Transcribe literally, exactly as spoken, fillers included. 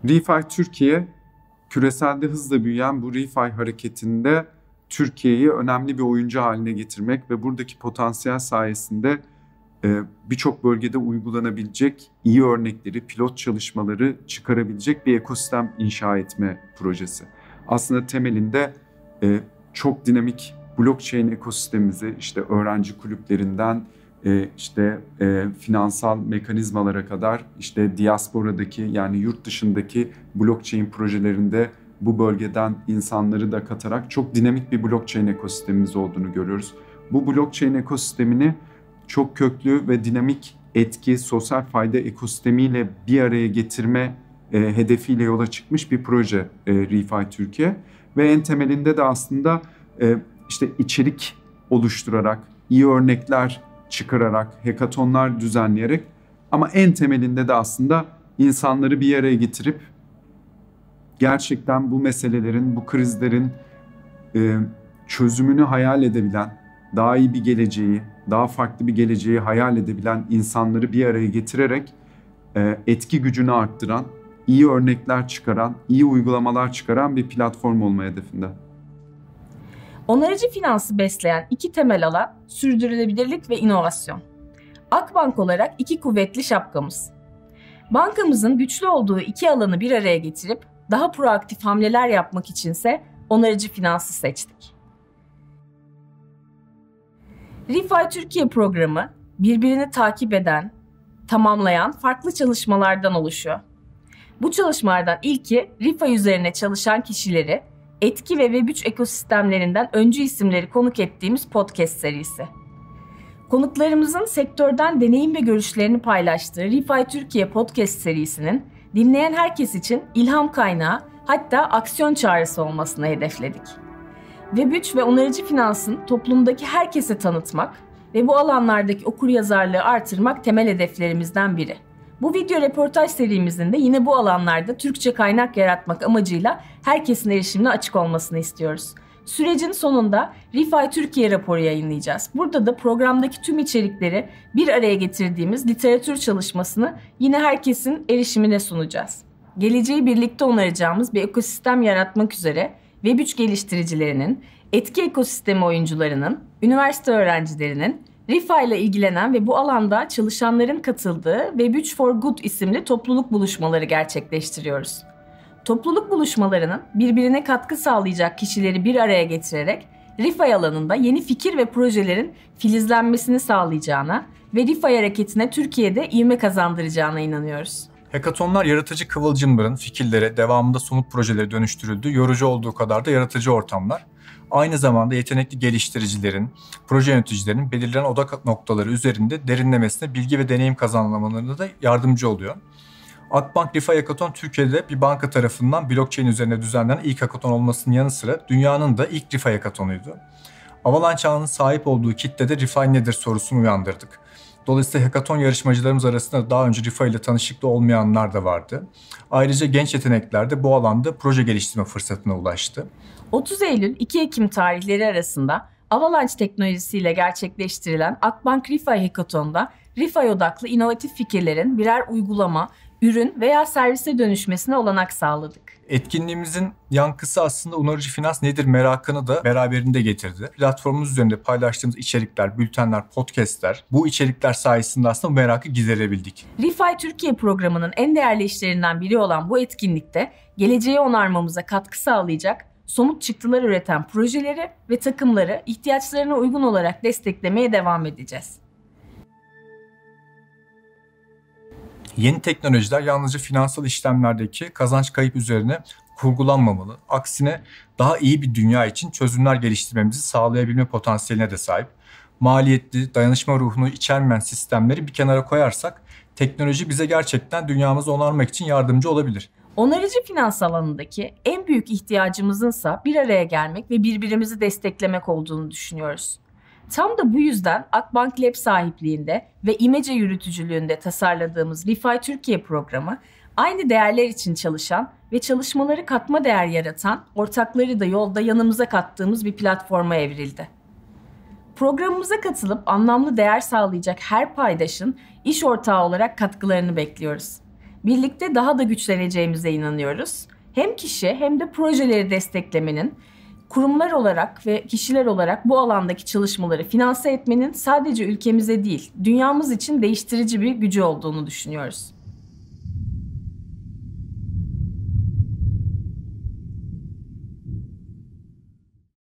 ReFi Türkiye, küreselde hızla büyüyen bu ReFi hareketinde Türkiye'yi önemli bir oyuncu haline getirmek ve buradaki potansiyel sayesinde birçok bölgede uygulanabilecek iyi örnekleri, pilot çalışmaları çıkarabilecek bir ekosistem inşa etme projesi. Aslında temelinde çok dinamik blockchain ekosistemimizi, işte öğrenci kulüplerinden işte finansal mekanizmalara kadar, işte diasporadaki yani yurt dışındaki blockchain projelerinde bu bölgeden insanları da katarak çok dinamik bir blockchain ekosistemimiz olduğunu görüyoruz. Bu blockchain ekosistemini çok köklü ve dinamik etki, sosyal fayda ekosistemiyle bir araya getirme e, hedefiyle yola çıkmış bir proje e, ReFi Türkiye. Ve en temelinde de aslında e, işte içerik oluşturarak, iyi örnekler çıkararak, hackathonlar düzenleyerek ama en temelinde de aslında insanları bir araya getirip gerçekten bu meselelerin, bu krizlerin e, çözümünü hayal edebilen, daha iyi bir geleceği, daha farklı bir geleceği hayal edebilen insanları bir araya getirerek e, etki gücünü arttıran, iyi örnekler çıkaran, iyi uygulamalar çıkaran bir platform olma hedefinde. Onarıcı finansı besleyen iki temel alan sürdürülebilirlik ve inovasyon. Akbank olarak iki kuvvetli şapkamız. Bankamızın güçlü olduğu iki alanı bir araya getirip daha proaktif hamleler yapmak içinse onarıcı finansı seçtik. ReFi Türkiye programı birbirini takip eden, tamamlayan farklı çalışmalardan oluşuyor. Bu çalışmalardan ilki ReFi üzerine çalışan kişileri etki ve Web üç ekosistemlerinden öncü isimleri konuk ettiğimiz podcast serisi. Konuklarımızın sektörden deneyim ve görüşlerini paylaştığı ReFi Türkiye podcast serisinin dinleyen herkes için ilham kaynağı, hatta aksiyon çağrısı olmasını hedefledik. Web üç ve onarıcı finansın toplumdaki herkese tanıtmak ve bu alanlardaki okuryazarlığı artırmak temel hedeflerimizden biri. Bu video röportaj serimizin de yine bu alanlarda Türkçe kaynak yaratmak amacıyla herkesin erişimine açık olmasını istiyoruz. Sürecin sonunda ReFi Türkiye raporu yayınlayacağız. Burada da programdaki tüm içerikleri bir araya getirdiğimiz literatür çalışmasını yine herkesin erişimine sunacağız. Geleceği birlikte onaracağımız bir ekosistem yaratmak üzere Web üç geliştiricilerinin, etki ekosistemi oyuncularının, üniversite öğrencilerinin, ReFi ile ilgilenen ve bu alanda çalışanların katıldığı Web üç for Good isimli topluluk buluşmaları gerçekleştiriyoruz. Topluluk buluşmalarının birbirine katkı sağlayacak kişileri bir araya getirerek ReFi alanında yeni fikir ve projelerin filizlenmesini sağlayacağına ve ReFi hareketine Türkiye'de ivme kazandıracağına inanıyoruz. Hackathonlar yaratıcı kıvılcımların fikirlere, devamında somut projelere dönüştürüldüğü, yorucu olduğu kadar da yaratıcı ortamlar. Aynı zamanda yetenekli geliştiricilerin, proje yöneticilerinin belirlenen odak noktaları üzerinde derinlemesine bilgi ve deneyim kazanmalarına da yardımcı oluyor. Akbank ReFi Hackathon Türkiye'de bir banka tarafından blockchain üzerine düzenlenen ilk hackathon olmasının yanı sıra dünyanın da ilk ReFi hackathonuydu. Avalanche ağının sahip olduğu kitlede ReFi nedir sorusunu uyandırdık. Dolayısıyla hackathon yarışmacılarımız arasında daha önce ReFi ile tanışıklı olmayanlar da vardı. Ayrıca genç yetenekler de bu alanda proje geliştirme fırsatına ulaştı. otuz Eylül iki Ekim tarihleri arasında Avalanche teknolojisiyle gerçekleştirilen Akbank ReFi Hackathon'da ReFi odaklı inovatif fikirlerin birer uygulama, ürün veya servise dönüşmesine olanak sağladık. Etkinliğimizin yankısı aslında onarıcı finans nedir merakını da beraberinde getirdi. Platformumuz üzerinde paylaştığımız içerikler, bültenler, podcastler, bu içerikler sayesinde aslında bu merakı giderebildik. ReFi Türkiye programının en değerli işlerinden biri olan bu etkinlikte geleceği onarmamıza katkı sağlayacak somut çıktılar üreten projeleri ve takımları ihtiyaçlarına uygun olarak desteklemeye devam edeceğiz. Yeni teknolojiler yalnızca finansal işlemlerdeki kazanç kayıp üzerine kurgulanmamalı. Aksine daha iyi bir dünya için çözümler geliştirmemizi sağlayabilme potansiyeline de sahip. Maliyetli, dayanışma ruhunu içermeyen sistemleri bir kenara koyarsak teknoloji bize gerçekten dünyamızı onarmak için yardımcı olabilir. Onarıcı finans alanındaki en büyük ihtiyacımızınsa bir araya gelmek ve birbirimizi desteklemek olduğunu düşünüyoruz. Tam da bu yüzden Akbank Lab sahipliğinde ve İmece yürütücülüğünde tasarladığımız ReFi Türkiye programı aynı değerler için çalışan ve çalışmaları katma değer yaratan, ortakları da yolda yanımıza kattığımız bir platforma evrildi. Programımıza katılıp anlamlı değer sağlayacak her paydaşın iş ortağı olarak katkılarını bekliyoruz. Birlikte daha da güçleneceğimize inanıyoruz. Hem kişi hem de projeleri desteklemenin, kurumlar olarak ve kişiler olarak bu alandaki çalışmaları finanse etmenin sadece ülkemize değil, dünyamız için değiştirici bir gücü olduğunu düşünüyoruz.